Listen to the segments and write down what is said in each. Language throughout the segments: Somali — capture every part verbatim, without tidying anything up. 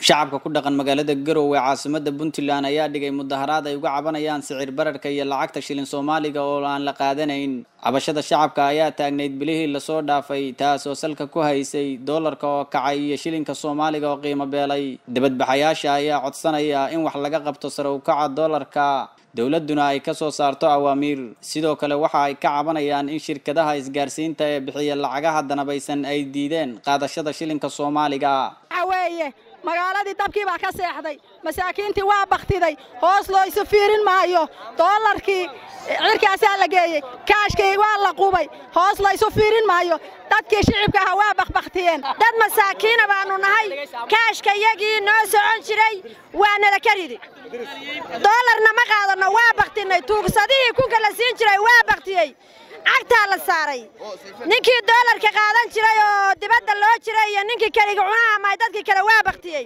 shacabka ku dhaqan magaalada Garowe caasimada Puntland ayaa dhigay mudaharaad ay uga cabanayaan sicir bararka iyo lacagta shilin Soomaaliga oo aan la qaadanayn. Cabashada shacabka ayaa taagneyd bilihii la soo dhaafay taas oo salka ku haysay doolarka oo kacay iyo shilinka Soomaaliga oo qiimo beelay. Dibadbaxayaasha ayaa codsanaya in wax laga qabto sare u kaca doolarka dawladuna ay ka soo saarto awaamiir. Sidoo kale waxa ay ka cabanayaan in shirkadaha isgaarsiinta ee bixiya lacagaha danabaysan ay diideen qaadashada shilinka Soomaaliga. magaaladii dabkii baa ka seexday masaakiintii waa baktiday hoos loo isu fiirin maayo doolarkii cirkaas la geeyay kaashkii waa la qubay hoos loo isu fiirin maayo dadkii shicibka ah waa baqbaqtiyeen dad masaakiin baanu nahay kaashka iyagii noo socon jiray waa nala karidi doolarna ma qaadano waa baqtinay tuugsadii ku kala siin jiray waa baqtiyay agta la saaray ninkii doolarka qaadan jiray oo dibadda loo jiray iyo ninkii kaliga cunaha ma dadkii kala waa baqtiyay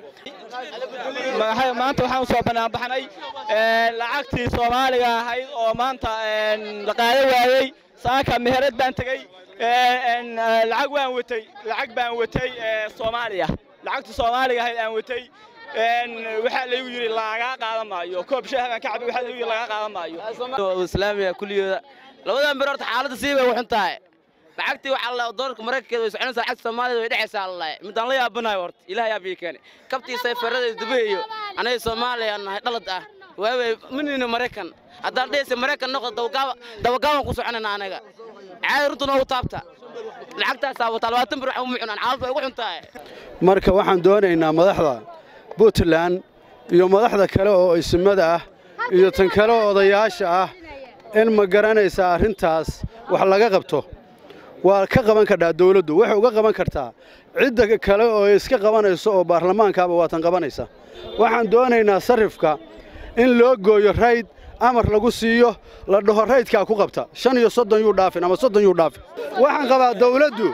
maanta waxaan soo banaabaxnay lacagtii Soomaaliga ahayd oo maanta la qaaday waayay saaka meherad baan tagay lacag waan watay lacag baan watay Soomaaliya lacagta Soomaaliga ahayd aan watay waxa la yiri laga qaadan maayo koob shaah baan ka cabay waxa la yiri laga qaadan maayo islaamiga kulliyood labadan bir horta xaaladda siibay waxan tahay lacagtii waxa la doolarka Mareykanka way soconaysaa lacagta Soomaaliya way dhexaysaa Allah midaan la yaabanayo horta Ilaahay ayaa keenay kabtii sayfarada dubeeyo anay Soomaaliya nahay dhalad ah way minina Mareykan hadaan dheesay Mareykan noqdo dawgaba dawgaba ku soconayna anaga cayrtuna u taabta lacagtaas waa labaatan bir waxa u mucnaan xaaladdu ay ugu xuntahay marka waxaan doonaynaa madaxda Puntland iyo madaxda kale oo ismada ah iyo tan kale oo odayaasha ah in ma garanaysa arintaas wax laga qabto waa ka qaban kartaa dawladdu waxa uga qaban kartaa cid kale oo iska qabanayso oo baarlamaankaaba waa tan qabanaysa waxaan doonaynaa sarifka in loo gooyo rayd amar lagu siiyo la dhaho raydka ku qabta shan iyo soddon yu dhaafin ama soddon yu dhaafin waxaan qabaa dawladdu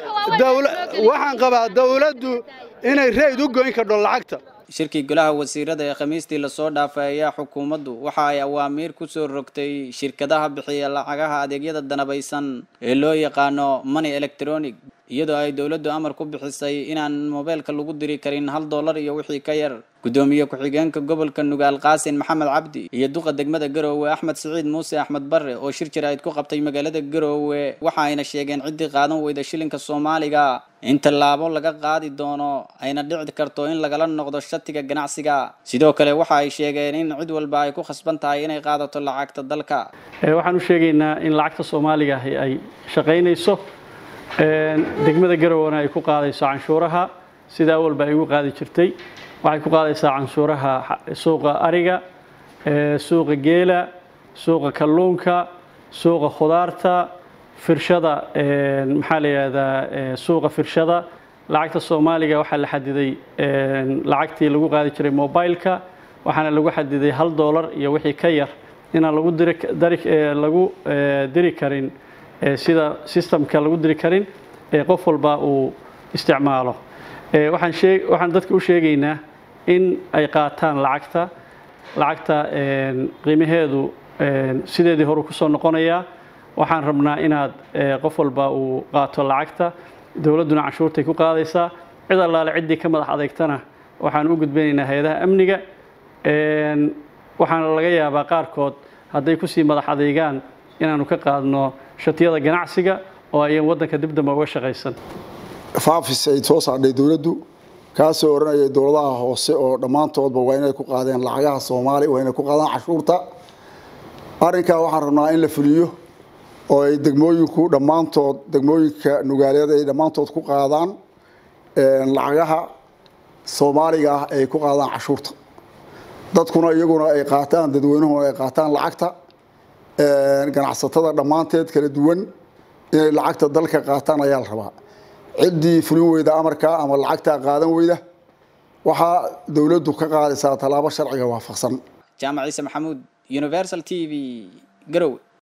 waxaan qabaa dawladdu inay rayd u gooyn karto lacagta shirkii golaha wasiirada ee khamiistii la soo dhaafay ayaa xukuumaddu waxa ay awaamiir ku soo rogtay shirkadaha bixiya lacagaha adeegyada danabaysan ee loo yaqaano money electronic iyadoo ay dawladdu amar ku bixisay inaan mobilka lagu diri karin hal dollar iyo wixii ka yar gudoomiye ku-xigeenka gobolka Nugaal Qaasin Maxamed Cabdi iyo duqa degmada Garowe Axmed Saciid Muuse Axmed Barre oo shir jirayd ku qabtay magaalada Garowe waxa ayna sheegeen cidii qaadan weyda shilinka Soomaaliga inta laabo laga qaadi doono ayna dhici karto in lagala noqdo shatiga ganacsiga sidoo kale waxa ay sheegeen in cid walba ay ku khasban tahay inay qaadato lacagta dalka waxaan u sheegaynaa in lacagta Soomaaliga ay shaqeynayso degmada Garowe ay ku qaadayso canshuuraha sida walba ay ugu qaadi jirtay waxay ku qaadaysaa canshuuraha suuqa ariga suuqa geela suuqa kalluunka suuqa khudaarta firshada maxaa la yiraahdaa suuqa firshada lacagta Soomaaliga waxa la xadiday lacagtii lagu qaadi jiray mobilka waxaana lagu xadiday hal dollar iyo wixii ka yar in lagu diri lagu diri karin sida systemka lagu diri karin qof walba uu isticmaalo waxaan sheeg waxaan dadka u sheegaynaa in ay qaataan lacagta lacagta qiimaheedu sideedii hore ku soo noqonaya waxaan rabnaa inaad qof walba uu qaato lacagta dawladuna canshuurtay ku qaadaysaa cid allaale cidii ka madax adeegtana waxaan u gudbinaynaa hay'adaha amniga waxaan laga yaabaa qaarkood haday ku sii madax adeegaan inaanu ka qaadno shatiyada ganacsiga oo ay wadanka dib dambe uga shaqeysan faafis ay soo saarday dawladdu kaasoo oranayay dawladaha hoose oo dhamaantoodba waa inay ku qaadeen lacagaha Soomaaliya waa inay ku qaadaan cashuurta arinka waxaan rabnaa in la fuliyo oo ay degmooyinku dhamaantood degmooyinka Nugaaleed ay dhamaantood ku qaadaan lacagaha Soomaaliga ah ay ku qaadaan cashuurta dadkuna iyaguna ay qaataan dadweynuhu ay qaataan lacagta ganacsatada dhamaanteed kala duwan inay lacagta dalka qaataan ayaa la rabaa cidii fulin weyda amarka ama lacagta qaadan weyda waxa dawladdu ka qaadaysaa talaabo sharciga waafaqsan Jaamac Ciise Maxamuud Universal T V Garowe.